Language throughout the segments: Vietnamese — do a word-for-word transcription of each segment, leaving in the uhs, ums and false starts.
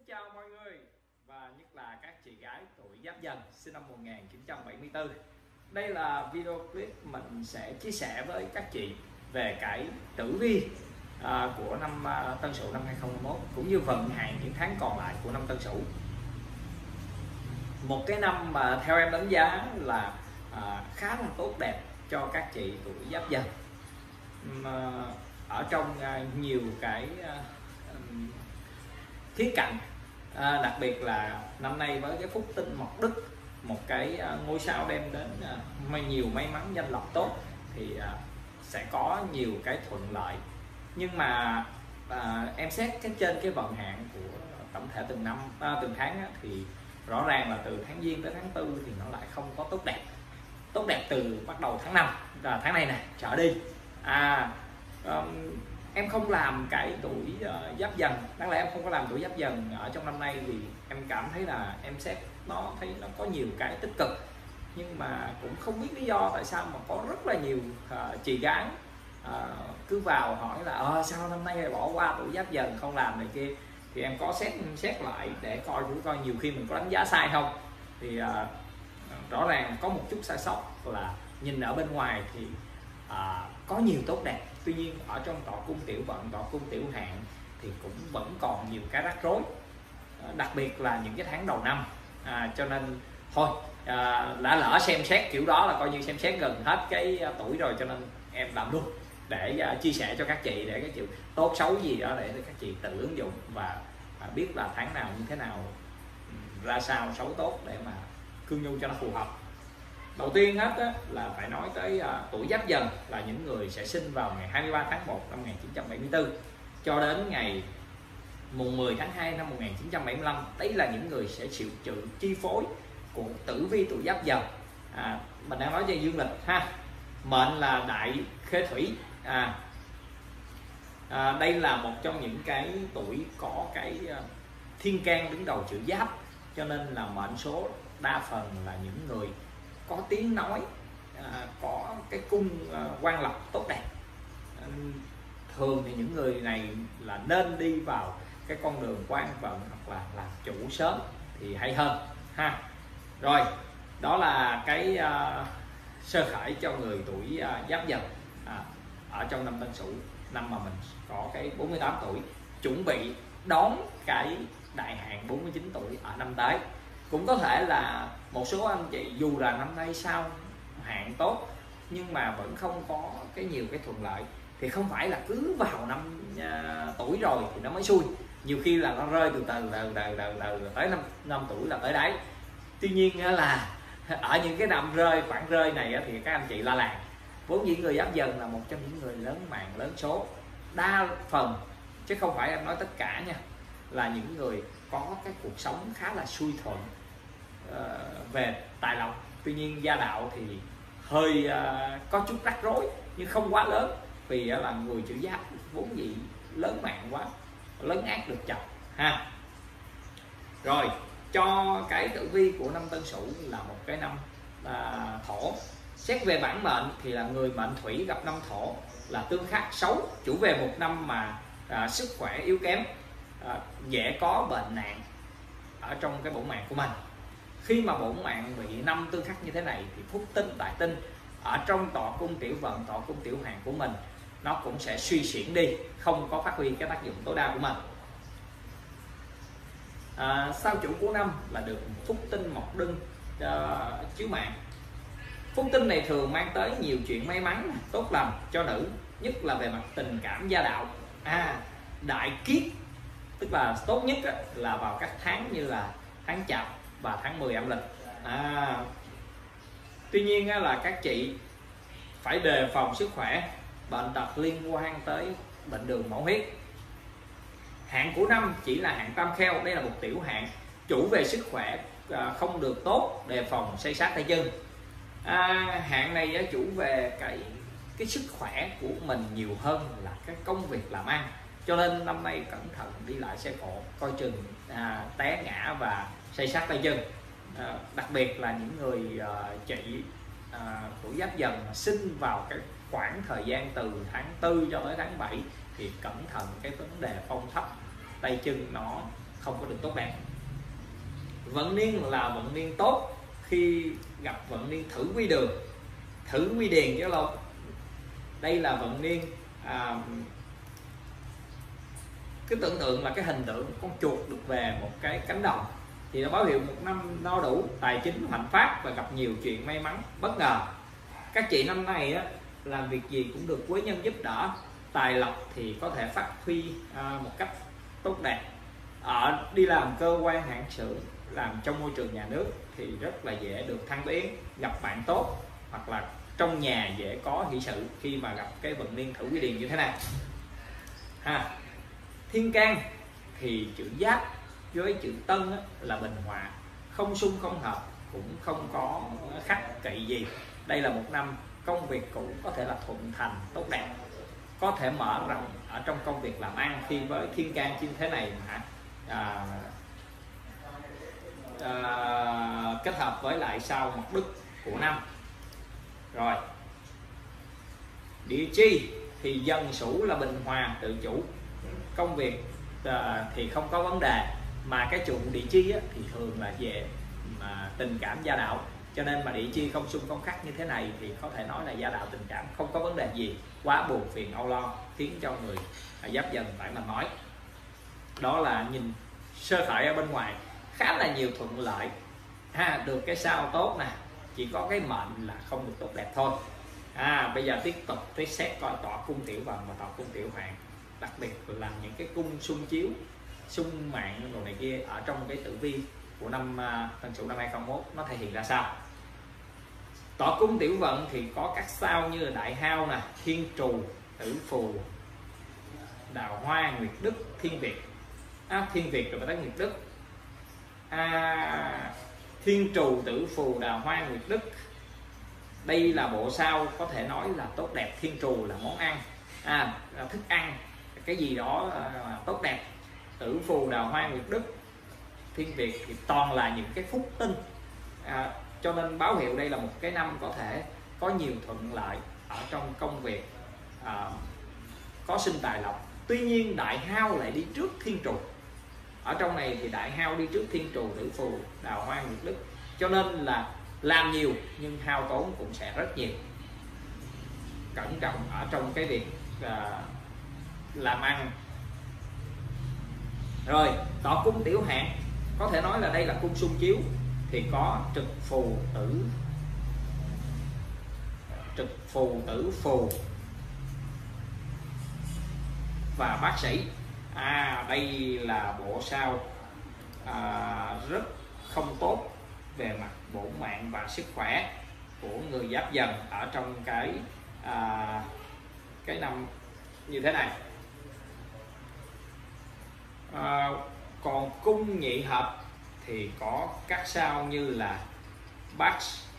chào mọi người, và nhất là các chị gái tuổi Giáp Dần sinh năm một nghìn chín trăm bảy mươi tư. Đây là video clip mình sẽ chia sẻ với các chị về cái tử vi à, của năm à, Tân Sửu năm hai không hai mốt, cũng như vận hạn những tháng còn lại của năm Tân Sửu. Một cái năm mà theo em đánh giá là à, khá là tốt đẹp cho các chị tuổi Giáp Dần. Mà ở trong à, nhiều cái à, khía cạnh, à, đặc biệt là năm nay với cái phúc tinh mộc đức, một cái à, ngôi sao đem đến à, nhiều may mắn, danh lộc tốt, thì à, sẽ có nhiều cái thuận lợi. Nhưng mà à, em xét cái trên cái vận hạn của tổng thể từng năm à, từng tháng á, thì rõ ràng là từ tháng Giêng tới tháng Tư thì nó lại không có tốt đẹp. Tốt đẹp từ bắt đầu tháng năm, là tháng này này trở đi. à um, Em không làm cái tuổi uh, Giáp Dần, đáng lẽ em không có làm tuổi Giáp Dần ở trong năm nay, vì em cảm thấy là em xét nó thấy nó có nhiều cái tích cực, nhưng mà cũng không biết lý do tại sao mà có rất là nhiều uh, chị gái uh, cứ vào hỏi là ờ, sao năm nay bỏ qua tuổi Giáp Dần không làm này kia. Thì em có xét xét lại để coi thử coi nhiều khi mình có đánh giá sai không. Thì uh, rõ ràng có một chút sai sót là nhìn ở bên ngoài thì uh, có nhiều tốt đẹp, tuy nhiên ở trong tọa cung tiểu vận, tọa cung tiểu hạn thì cũng vẫn còn nhiều cái rắc rối, đặc biệt là những cái tháng đầu năm. à, cho nên thôi, à, đã lỡ xem xét kiểu đó là coi như xem xét gần hết cái tuổi rồi, cho nên em làm luôn để uh, chia sẻ cho các chị, để các chị tốt xấu gì đó để các chị tự ứng dụng và uh, biết là tháng nào như thế nào, um, ra sao xấu tốt để mà cương nhu cho nó phù hợp. Đầu tiên hết á, là phải nói tới uh, tuổi Giáp Dần là những người sẽ sinh vào ngày hai mươi ba tháng một năm một nghìn chín trăm bảy mươi tư cho đến ngày mùng mười tháng hai năm một nghìn chín trăm bảy mươi lăm. Đấy là những người sẽ chịu chịu chi phối của tử vi tuổi Giáp Dần. à, Mình đang nói về dương lịch ha. Mệnh là đại khế thủy. à, à, Đây là một trong những cái tuổi có cái uh, thiên can đứng đầu chữ Giáp, cho nên là mệnh số đa phần là những người có tiếng nói, à, có cái cung à, quan lộc tốt đẹp. à, Thường thì những người này là nên đi vào cái con đường quan vận hoặc là làm chủ sớm thì hay hơn ha. Rồi, đó là cái à, sơ khởi cho người tuổi à, Giáp Dần à, ở trong năm Tân Sửu, năm mà mình có cái bốn mươi tám tuổi, chuẩn bị đón cái đại hạn bốn mươi chín tuổi ở năm tới. Cũng có thể là một số anh chị dù là năm nay sau hạn tốt nhưng mà vẫn không có cái nhiều cái thuận lợi, thì không phải là cứ vào năm uh, tuổi rồi thì nó mới xui. Nhiều khi là nó rơi từ từ từ từ từ từ tới năm năm tuổi là tới đấy. Tuy nhiên là ở những cái năm rơi khoảng rơi này thì các anh chị la làng. Vốn dĩ người Giáp Dần là một trong những người lớn mạng lớn số, đa phần chứ không phải em nói tất cả nha, là những người có cái cuộc sống khá là xuôi thuận uh, về tài lộc. Tuy nhiên gia đạo thì hơi uh, có chút rắc rối nhưng không quá lớn, vì uh, là người chữ Giáp vốn dĩ lớn mạng quá, lớn ác được chồng ha. Rồi, cho cái tử vi của năm Tân Sửu là một cái năm uh, thổ. Xét về bản mệnh thì là người mệnh thủy gặp năm thổ là tương khắc xấu, chủ về một năm mà uh, sức khỏe yếu kém, uh, dễ có bệnh nạn ở trong cái bổn mạng của mình. Khi mà bổn mạng bị năm tương khắc như thế này thì phúc tinh đại tinh ở trong tọa cung tiểu vận, tọa cung tiểu hạn của mình nó cũng sẽ suy xiển đi, không có phát huy cái tác dụng tối đa của mình. à, Sao chủ của năm là được phúc tinh mộc đinh uh, chiếu mạng. Phúc tinh này thường mang tới nhiều chuyện may mắn tốt lành cho nữ, nhất là về mặt tình cảm gia đạo. à, Đại kiết tức là tốt nhất là vào các tháng như là tháng Chạp và tháng mười âm lịch. à, Tuy nhiên là các chị phải đề phòng sức khỏe, bệnh tật liên quan tới bệnh đường máu huyết. Hạn của năm chỉ là hạn tam kheo, đây là một tiểu hạn, chủ về sức khỏe không được tốt, đề phòng xây sát tay chân. à, Hạn này chủ về cái cái sức khỏe của mình nhiều hơn là cái công việc làm ăn, cho nên năm nay cẩn thận đi lại xe cộ, coi chừng à, té ngã và xây sát tay chân. à, Đặc biệt là những người à, chị à, tuổi Giáp Dần mà sinh vào cái khoảng thời gian từ tháng tư cho tới tháng bảy thì cẩn thận cái vấn đề phong thấp, tay chân nó không có được tốt đẹp. Vận niên là vận niên tốt khi gặp vận niên thử quy đường, thử quy điền chứ lâu. Đây là vận niên à, cái tưởng tượng là cái hình tượng con chuột được về một cái cánh đồng, thì nó báo hiệu một năm no đủ, tài chính hạnh phát và gặp nhiều chuyện may mắn bất ngờ. Các chị năm nay á, làm việc gì cũng được quý nhân giúp đỡ, tài lộc thì có thể phát huy à, một cách tốt đẹp. Ở đi làm cơ quan hãng xưởng, làm trong môi trường nhà nước thì rất là dễ được thăng tiến, gặp bạn tốt, hoặc là trong nhà dễ có hỷ sự khi mà gặp cái vận niên thử quy điền như thế này. Ha. Thiên can thì chữ giáp với chữ tân á, là bình hòa, không xung không hợp, cũng không có khắc kỵ gì. Đây là một năm công việc cũ có thể là thuận thành tốt đẹp, có thể mở rộng ở trong công việc làm ăn khi với thiên can như thế này mà à, à, kết hợp với lại sao mộc đức của năm. Rồi địa chi thì dân sửu là bình hòa tự chủ, công việc à, thì không có vấn đề, mà cái trụ địa chi á, thì thường là về mà tình cảm gia đạo, cho nên mà địa chi không xung không khắc như thế này thì có thể nói là gia đạo tình cảm không có vấn đề gì quá buồn phiền âu lo, khiến cho người à, Giáp Dần phải mà nói. Đó là nhìn sơ khởi ở bên ngoài khá là nhiều thuận lợi ha, được cái sao tốt nè, chỉ có cái mệnh là không được tốt đẹp thôi. À, bây giờ tiếp tục tới xét coi tọa cung tiểu vận và tọa cung tiểu hạn, đặc biệt là những cái cung xung chiếu, xung mạng đồ này kia ở trong cái tử vi của năm uh, Tân Sửu năm hai không một mốt nó thể hiện ra sao. Tọa cung tiểu vận thì có các sao như là Đại Hao nè, Thiên Trù, Tử Phù, Đào Hoa, Nguyệt Đức, Thiên Việt. À, Thiên Việt rồi mới tới Nguyệt Đức. À, Thiên Trù, Tử Phù, Đào Hoa, Nguyệt Đức. Đây là bộ sao có thể nói là tốt đẹp. Thiên Trù là món ăn, à, là thức ăn, cái gì đó là tốt đẹp. Tử Phù, Đào Hoa, Nguyệt Đức, Thiên Việt thì toàn là những cái phúc tinh, à, cho nên báo hiệu đây là một cái năm có thể có nhiều thuận lợi ở trong công việc, à, có sinh tài lộc. Tuy nhiên Đại Hao lại đi trước Thiên Trù, ở trong này thì Đại Hao đi trước Thiên Trù, Tử Phù, Đào Hoa, Nguyệt Đức, cho nên là làm nhiều nhưng hao tốn cũng sẽ rất nhiều. Cẩn trọng ở trong cái việc à, làm ăn. Rồi tọa cung tiểu hạn có thể nói là đây là cung xung chiếu, thì có trực phù tử trực phù tử phù và bác sĩ. À, đây là bộ sao à, rất không tốt về mặt bổn mạng và sức khỏe của người Giáp Dần ở trong cái à, cái năm như thế này. À, còn cung nhị hợp thì có các sao như là bát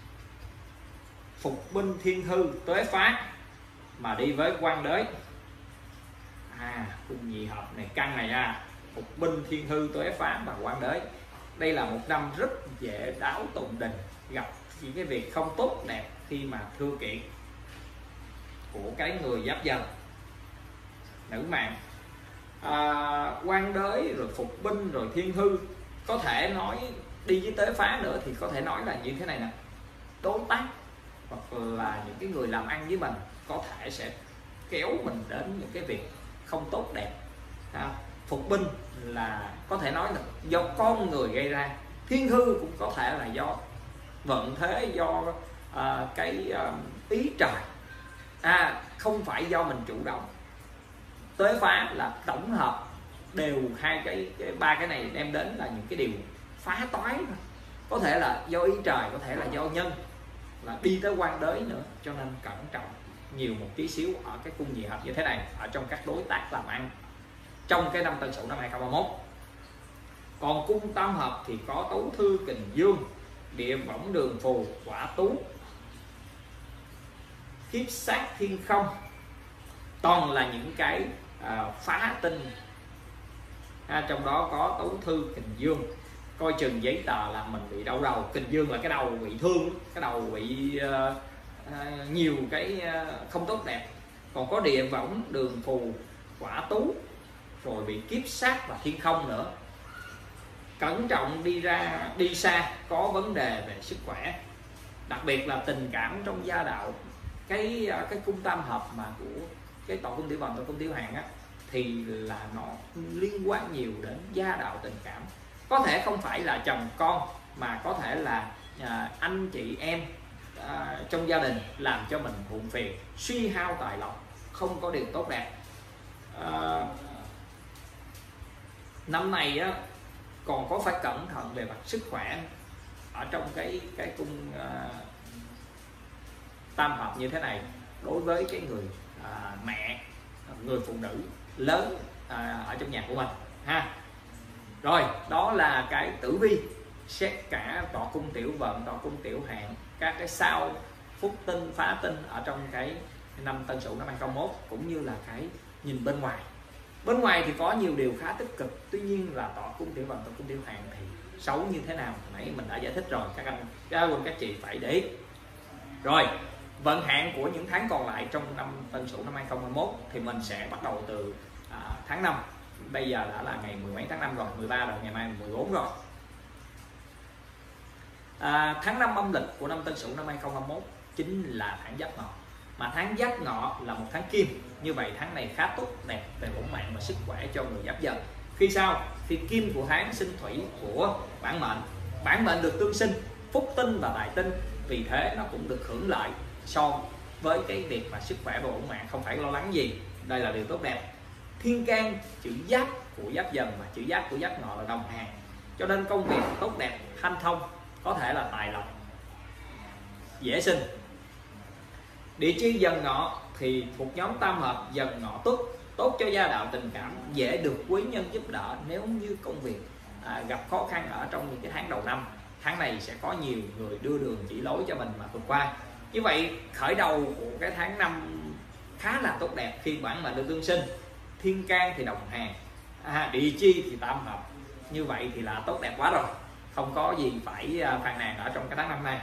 phục binh, thiên hư, tuế phá mà đi với quan đới. À, cung nhị hợp này căn này nha, phục binh, thiên hư, tuế phá và quan đới. Đây là một năm rất dễ đáo tụng đình, gặp những cái việc không tốt đẹp khi mà thưa kiện của cái người Giáp Dần nữ mạng. À, quan đới rồi phục binh rồi thiên hư, có thể nói đi với tế phá nữa thì có thể nói là như thế này nè, đối tác hoặc là những cái người làm ăn với mình có thể sẽ kéo mình đến những cái việc không tốt đẹp. À, phục binh là có thể nói là do con người gây ra, thiên hư cũng có thể là do vận thế, do à, cái à, ý trời, à, không phải do mình chủ động. Tuế phá là tổng hợp đều hai cái, cái ba cái này đem đến là những cái điều phá toái, có thể là do ý trời, có thể là do nhân, là đi tới quan đới nữa, cho nên cẩn trọng nhiều một tí xíu ở cái cung nhị hợp như thế này ở trong các đối tác làm ăn trong cái năm Tân Sửu năm hai không hai mốt. Còn cung tam hợp thì có Tấu Thư, Kình Dương, Địa Võng, Đường Phù, Quả Tú, Kiếp Sát, Thiên Không, toàn là những cái à, phá tinh. À, trong đó có Tấu Thư, Kình Dương, coi chừng giấy tờ là mình bị đau đầu. Kình Dương là cái đầu bị thương, cái đầu bị uh, uh, nhiều cái uh, không tốt đẹp. Còn có Địa Võng, Đường Phù, Quả Tú, rồi bị Kiếp Sát và Thiên Không nữa. cẩn trọng đi ra đi xa, có vấn đề về sức khỏe, đặc biệt là tình cảm trong gia đạo. Cái cái cung tam hợp mà của cái tọa cung tiểu vận, tọa cung tiểu hạn á, thì là nó liên quan nhiều đến gia đạo tình cảm. Có thể không phải là chồng con, mà có thể là à, anh chị em à, trong gia đình làm cho mình buồn phiền, suy hao tài lộc, không có điều tốt đẹp. à, Năm này á, còn có phải cẩn thận về mặt sức khỏe ở trong cái cái cung à, tam hợp như thế này đối với cái người à, mẹ, người phụ nữ lớn à, ở trong nhà của mình ha. Rồi, đó là cái tử vi xét cả tọa cung tiểu vận, tọa cung tiểu hạn, các cái sao phúc tinh phá tinh ở trong cái năm Tân Sửu năm hai không một mốt, cũng như là cái nhìn bên ngoài. Bên ngoài thì có nhiều điều khá tích cực, tuy nhiên là tọa cung tiểu vận, tọa cung tiểu hạn thì xấu như thế nào nãy mình đã giải thích rồi, các anh các anh các chị phải để ý. Rồi, vận hạn của những tháng còn lại trong năm Tân Sửu năm hai không hai mốt thì mình sẽ bắt đầu từ à, tháng năm. Bây giờ đã là ngày mười mấy tháng năm rồi, mười ba rồi, ngày mai mười bốn rồi. à, Tháng năm âm lịch của năm Tân Sửu năm hai không hai mốt chính là tháng Giáp Ngọ. Mà tháng Giáp Ngọ là một tháng kim, như vậy tháng này khá tốt đẹp về bổn mạng và sức khỏe cho người Giáp Dần. Khi sao? Khi kim của tháng sinh thủy của bản mệnh, bản mệnh được tương sinh phúc tinh và đại tinh, vì thế nó cũng được hưởng lợi so với cái việc mà sức khỏe và bổn mạng, không phải lo lắng gì. Đây là điều tốt đẹp. Thiên can chữ Giáp của Giáp Dần và chữ Giáp của Giáp Ngọ là đồng hàng, cho nên công việc tốt đẹp, hanh thông, có thể là tài lộc, dễ sinh. Địa chi Dần Ngọ thì thuộc nhóm tam hợp Dần Ngọ Tuất, tốt cho gia đạo tình cảm, dễ được quý nhân giúp đỡ nếu như công việc à, gặp khó khăn ở trong những cái tháng đầu năm. Tháng này sẽ có nhiều người đưa đường chỉ lối cho mình mà vượt qua. Như vậy khởi đầu của cái tháng năm khá là tốt đẹp khi bản mệnh được tương sinh, thiên can thì đồng hàng, à, địa chi thì tam hợp, như vậy thì là tốt đẹp quá rồi, không có gì phải phàn nàn ở trong cái tháng năm này.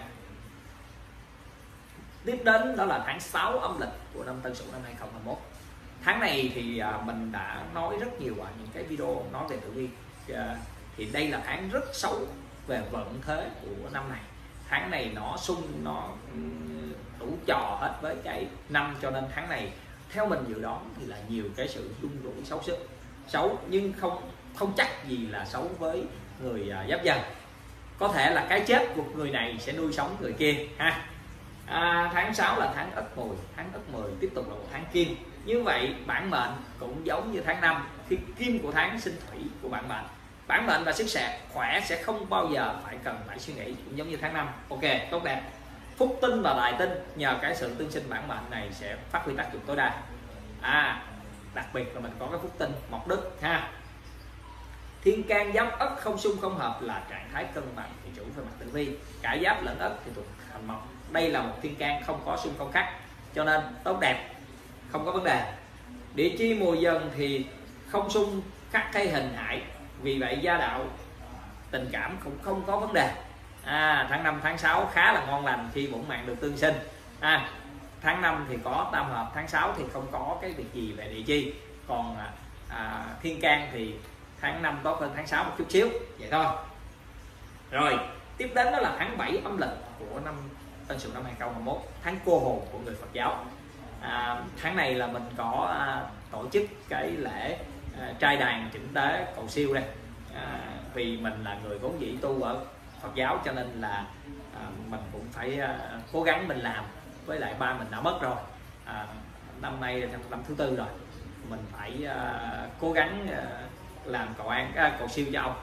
Tiếp đến đó là tháng sáu âm lịch của năm Tân Sửu năm hai không hai mốt. Tháng này thì mình đã nói rất nhiều ở những cái video nói về tử vi, thì đây là tháng rất xấu về vận thế của năm này. Tháng này nó xung, nó đủ trò hết với cái năm, cho nên tháng này theo mình dự đoán thì là nhiều cái sự đung đủi xấu sức, xấu nhưng không không chắc gì là xấu với người Giáp Dần. Có thể là cái chết của người này sẽ nuôi sống người kia ha. À, tháng sáu là tháng Ất Mùi, tháng Ất Mùi tiếp tục là một tháng kim. Như vậy bản mệnh cũng giống như tháng năm, khi kim của tháng sinh thủy của bản mệnh, bản mệnh và sức sẽ khỏe sẽ không bao giờ phải cần phải suy nghĩ, cũng giống như tháng năm. Ok, tốt đẹp. Phúc tinh và đại tinh nhờ cái sự tương sinh bản mệnh này sẽ phát huy tác dụng tối đa. À, đặc biệt là mình có cái phúc tinh mộc đức ha. Thiên can Giáp Ất không xung không hợp là trạng thái cân bằng thì chủ về mặt tử vi, cả Giáp lẫn Ất thì thuộc hành mộc. Đây là một thiên can không có xung không khắc, cho nên tốt đẹp, không có vấn đề. Địa chi mùi Dần thì không xung khắc hay hình hại, vì vậy gia đạo tình cảm cũng không có vấn đề. À, tháng năm tháng sáu khá là ngon lành khi bổn mạng được tương sinh. À, tháng năm thì có tam hợp, tháng sáu thì không có cái việc gì về địa chi. Còn à, thiên can thì tháng năm tốt hơn tháng sáu một chút xíu, vậy thôi. Rồi tiếp đến đó là tháng bảy âm lịch của năm Tân Sửu năm hai không hai mốt, tháng cô hồn của người Phật giáo. À, tháng này là mình có à, tổ chức cái lễ à, trai đàn chỉnh tế cầu siêu đây. À, vì mình là người vốn dĩ tu ở Phật giáo, cho nên là à, mình cũng phải à, cố gắng mình làm. Với lại ba mình đã mất rồi, à, năm nay là năm thứ tư rồi, mình phải à, cố gắng à, làm cầu an à, cầu siêu cho ông.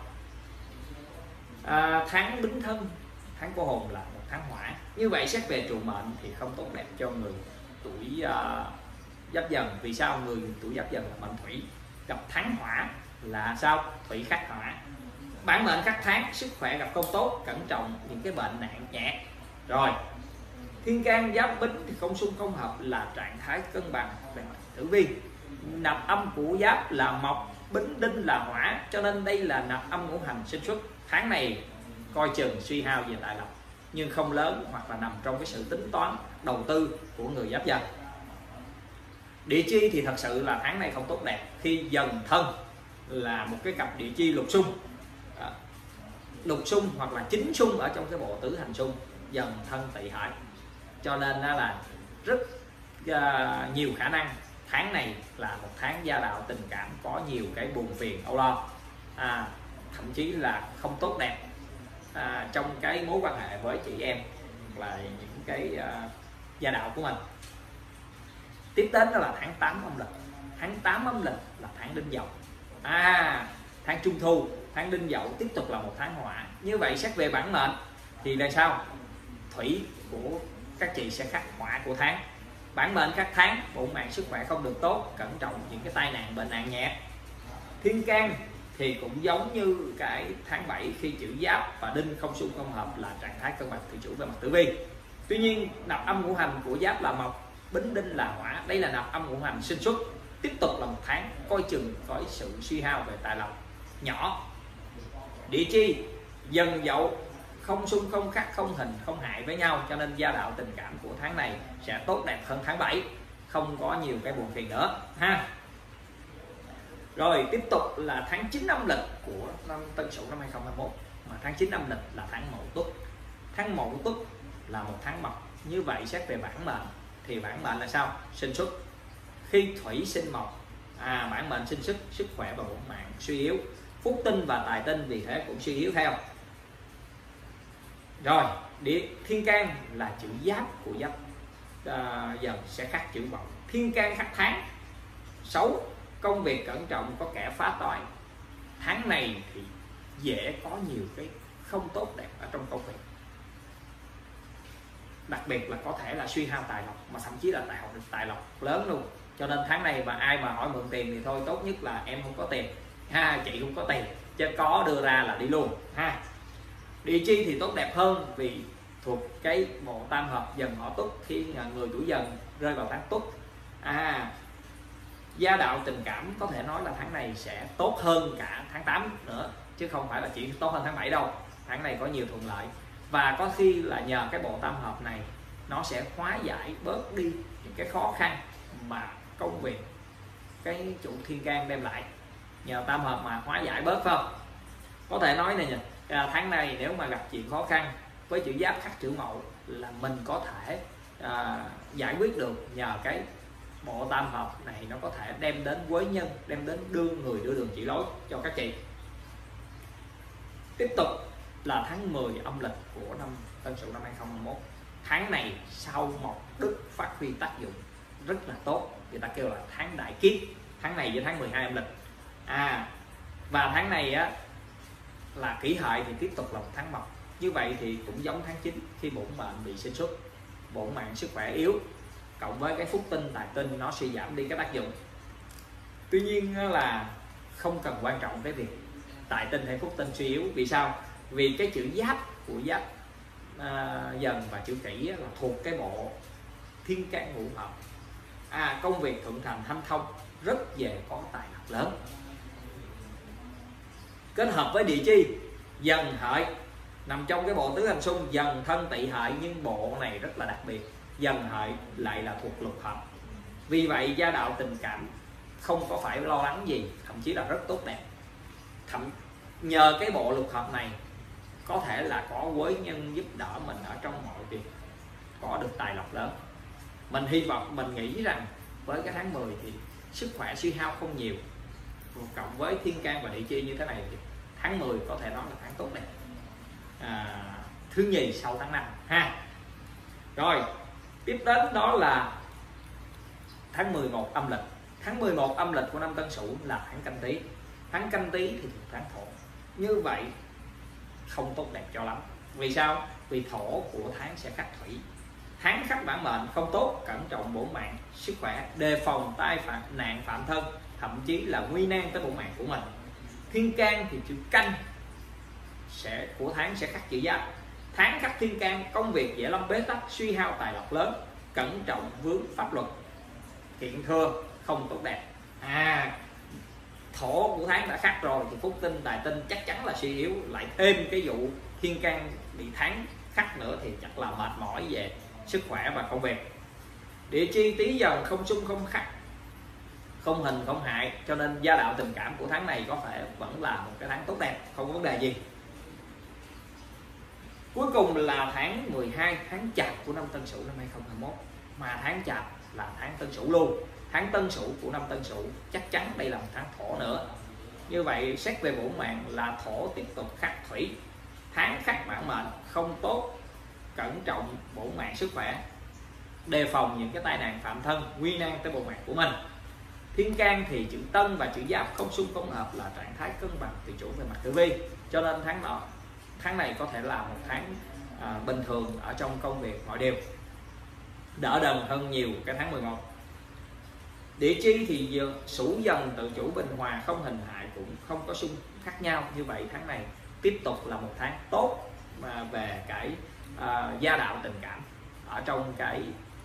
À, tháng Bính Thân, tháng cô hồn là một tháng hỏa, như vậy xét về trụ mệnh thì không tốt đẹp cho người tuổi uh, Giáp Dần. Vì sao? Người tuổi Giáp Dần là mệnh thủy, gặp tháng hỏa là sao? Thủy khắc hỏa, bản mệnh khắc tháng, sức khỏe gặp không tốt, cẩn trọng những cái bệnh nặng nhẹ. Rồi thiên can Giáp Bính thì không xung không hợp là trạng thái cân bằng về mặt tử vi. Nạp âm của Giáp là mộc, Bính Đinh là hỏa, cho nên đây là nạp âm ngũ hành sinh xuất. Tháng này coi chừng suy hao về tài lộc, nhưng không lớn, hoặc là nằm trong cái sự tính toán đầu tư của người Giáp Dần. Địa chi thì thật sự là tháng này không tốt đẹp khi Dần Thân là một cái cặp địa chi lục xung. À, lục xung hoặc là chính xung ở trong cái bộ tứ hành xung Dần Thân Tỵ Hợi, cho nên đó là rất uh, nhiều khả năng tháng này là một tháng gia đạo tình cảm có nhiều cái buồn phiền âu lo, à, thậm chí là không tốt đẹp à, trong cái mối quan hệ với chị em là những cái uh, gia đạo của mình. Tiếp đến đó là tháng tám âm lịch. Tháng tám âm lịch là tháng Đinh Dậu, à, tháng Trung Thu. Tháng Đinh Dậu tiếp tục là một tháng hỏa. Như vậy xét về bản mệnh thì là sao? Thủy của các chị sẽ khắc hỏa của tháng. Bản mệnh các tháng bổn mạng sức khỏe không được tốt, cẩn trọng những cái tai nạn bệnh nặng nhẹ. Thiên can thì cũng giống như cái tháng bảy khi chữ Giáp và Đinh không xung không hợp là trạng thái cân bằng thủy chủ về mặt tử vi. Tuy nhiên nạp âm ngũ hành của Giáp là Mộc, Bính Đinh là Hỏa, đây là nạp âm ngũ hành sinh xuất. Tiếp tục là một tháng coi chừng có sự suy hao về tài lộc nhỏ. Địa chi Dần Dậu không xung không khắc không hình không hại với nhau, cho nên gia đạo tình cảm của tháng này sẽ tốt đẹp hơn tháng bảy, không có nhiều cái buồn phiền nữa ha. Rồi tiếp tục là tháng chín âm lịch của năm Tân Sửu năm hai không hai mốt, mà tháng chín âm lịch là tháng Mậu Tuất. Tháng Mậu Tuất là một tháng mộc, như vậy xét về bản mệnh thì bản mệnh là sao? Sinh xuất. Khi thủy sinh mộc, à, bản mệnh sinh sức, sức khỏe và bổn mạng suy yếu, phúc tinh và tài tinh vì thế cũng suy yếu theo. Rồi địa thiên can là chữ Giáp của Giáp à, Dần sẽ khắc chữ Mậu. Thiên can khắc tháng xấu, công việc cẩn trọng có kẻ phá toái. Tháng này thì dễ có nhiều cái không tốt đẹp ở trong công việc, đặc biệt là có thể là suy hao tài lộc, mà thậm chí là tài lộc tài lộc lớn luôn. Cho nên tháng này mà ai mà hỏi mượn tiền thì thôi, tốt nhất là em không có tiền ha, chị không có tiền, chứ có đưa ra là đi luôn ha. Địa chi thì tốt đẹp hơn vì thuộc cái bộ tam hợp Dần Hợi Tuất, khi người tuổi Dần rơi vào tháng Tuất, à, gia đạo tình cảm có thể nói là tháng này sẽ tốt hơn cả tháng tám nữa, chứ không phải là chỉ tốt hơn tháng bảy đâu. Tháng này có nhiều thuận lợi, và có khi là nhờ cái bộ tam hợp này nó sẽ hóa giải bớt đi những cái khó khăn mà công việc cái chủ thiên can đem lại, nhờ tam hợp mà hóa giải bớt, phải không? Có thể nói này nè, tháng này nếu mà gặp chuyện khó khăn với chữ Giáp khắc chữ Mậu là mình có thể à, giải quyết được, nhờ cái bộ tam hợp này nó có thể đem đến quế nhân, đem đến đưa người đưa đường chỉ lối cho các chị. Tiếp tục là tháng mười âm lịch của năm Tân Sửu năm hai không hai mốt. Tháng này sau Mộc Đức phát huy tác dụng rất là tốt, người ta kêu là tháng đại kiết. Tháng này với tháng mười hai âm lịch, à, và tháng này á là Kỷ Hợi thì tiếp tục là một tháng Mộc. Như vậy thì cũng giống tháng chín, khi bổn mệnh bị sinh xuất, bổn mạng sức khỏe yếu, cộng với cái phúc tinh tài tinh nó suy giảm đi cái tác dụng. Tuy nhiên là không cần quan trọng cái việc tài tinh hay phúc tinh suy yếu. Vì sao? Vì cái chữ Giáp của Giáp à, Dần và chữ Kỷ là thuộc cái bộ thiên can ngũ hợp, à, công việc thuận thành hanh thông, rất dễ có tài lộc lớn. Kết hợp với địa chi Dần Hợi nằm trong cái bộ tứ hành xung Dần Thân Tỵ Hợi, nhưng bộ này rất là đặc biệt, Dần Hợi lại là thuộc lục hợp. Vì vậy gia đạo tình cảm không có phải lo lắng gì, thậm chí là rất tốt đẹp. Thậm nhờ cái bộ lục hợp này có thể là có quế nhân giúp đỡ mình ở trong mọi việc, có được tài lộc lớn. Mình hy vọng, mình nghĩ rằng với cái tháng mười thì sức khỏe suy hao không nhiều, cộng với thiên can và địa chi như thế này thì tháng mười có thể nói là tháng tốt đẹp, à, thứ nhì sau tháng năm ha. Rồi tiếp đến đó là tháng mười một âm lịch. Tháng mười một âm lịch của năm Tân Sửu là tháng Canh Tý. Tháng Canh Tý thì thuộc tháng Thổ, như vậy không tốt đẹp cho lắm. Vì sao? Vì thổ của tháng sẽ khắc thủy, tháng khắc bản mệnh không tốt, cẩn trọng bổn mạng sức khỏe, đề phòng tai phạm nạn phạm thân, thậm chí là nguy nan tới bổn mạng của mình. Thiên can thì chữ Canh sẽ của tháng sẽ khắc chữ Giáp, tháng khắc thiên can, công việc dễ lâm bế tắc, suy hao tài lộc lớn, cẩn trọng vướng pháp luật, kiện thưa, không tốt đẹp. À, thổ của tháng đã khắc rồi thì phúc tinh tài tinh chắc chắn là suy yếu, lại thêm cái vụ thiên can bị tháng khắc nữa thì chắc là mệt mỏi về sức khỏe và công việc. Địa chi Tý Dần không xung không khắc, không hình không hại, cho nên gia đạo tình cảm của tháng này có thể vẫn là một cái tháng tốt đẹp, không có vấn đề gì. Cuối cùng là tháng mười hai, tháng Chạp của năm Tân Sửu năm hai không hai mốt, mà tháng Chạp là tháng Tân Sửu luôn, tháng Tân Sửu của năm Tân Sửu, chắc chắn đây là một tháng Thổ nữa. Như vậy xét về bổn mạng là Thổ tiếp tục khắc Thủy, tháng khắc bản mệnh không tốt, cẩn trọng bổn mạng sức khỏe, đề phòng những cái tai nạn phạm thân, nguy nan tới bổn mạng của mình. Thiên can thì chữ Tân và chữ Giáp không xung không hợp, là trạng thái cân bằng tự chủ về mặt tử vi, cho nên tháng nọ tháng này có thể là một tháng à, bình thường ở trong công việc mọi điều, đỡ đần hơn nhiều cái tháng mười một. Địa chi thì Sửu Dần tự chủ bình hòa, không hình hại cũng không có xung khác nhau. Như vậy tháng này tiếp tục là một tháng tốt mà về cái à, gia đạo tình cảm ở trong cái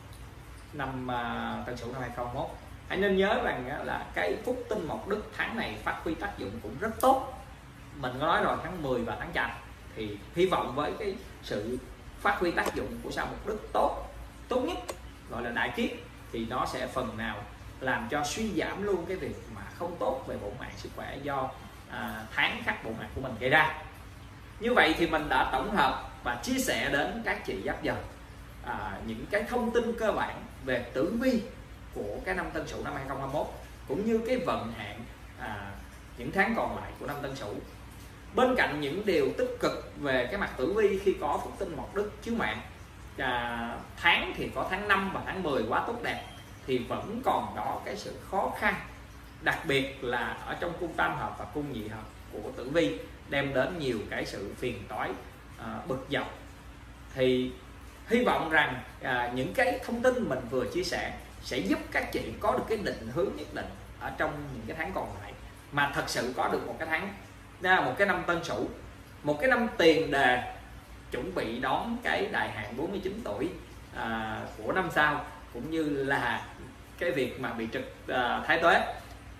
năm à, Tân Sửu năm hai không hai mốt. Hãy nên nhớ rằng là cái phúc tinh mộc đức tháng này phát huy tác dụng cũng rất tốt. Mình có nói rồi, tháng mười và tháng Chạp thì hy vọng với cái sự phát huy tác dụng của sao mộc đức tốt tốt nhất, gọi là đại kiết, thì nó sẽ phần nào làm cho suy giảm luôn cái việc mà không tốt về bổn mạng sức khỏe do à, tháng khắc bổn mạng của mình gây ra. Như vậy thì mình đã tổng hợp và chia sẻ đến các chị Giáp Dần à, những cái thông tin cơ bản về tử vi của cái năm Tân Sửu năm hai không hai mốt, cũng như cái vận hạn à, những tháng còn lại của năm Tân Sửu. Bên cạnh những điều tích cực về cái mặt tử vi khi có phúc tinh mộc đức chiếu mạng, à, tháng thì có tháng năm và tháng mười quá tốt đẹp, thì vẫn còn đó cái sự khó khăn, đặc biệt là ở trong cung tam hợp và cung nhị hợp của tử vi, đem đến nhiều cái sự phiền toái à, bực dọc. Thì hy vọng rằng à, những cái thông tin mình vừa chia sẻ sẽ giúp các chị có được cái định hướng nhất định ở trong những cái tháng còn lại, mà thật sự có được một cái tháng, một cái năm Tân Sửu, một cái năm tiền đề chuẩn bị đón cái đại hạn bốn mươi chín tuổi à, của năm sau, cũng như là cái việc mà bị trực à, thái tuế.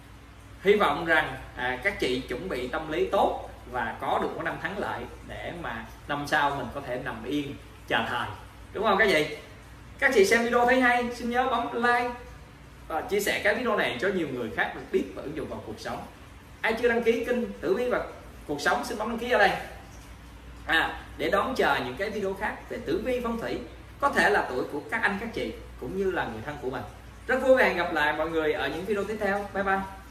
Hy vọng rằng à, các chị chuẩn bị tâm lý tốt và có được một năm thắng lợi để mà năm sau mình có thể nằm yên chờ thời, đúng không các chị? Các chị xem video thấy hay, xin nhớ bấm like và chia sẻ cái video này cho nhiều người khác được biết và ứng dụng vào cuộc sống. Ai chưa đăng ký kênh Tử Vi và Cuộc Sống xin bấm đăng ký ở đây à, để đón chờ những cái video khác về tử vi phong thủy, có thể là tuổi của các anh các chị cũng như là người thân của mình. Rất vui hẹn gặp lại mọi người ở những video tiếp theo. Bye bye.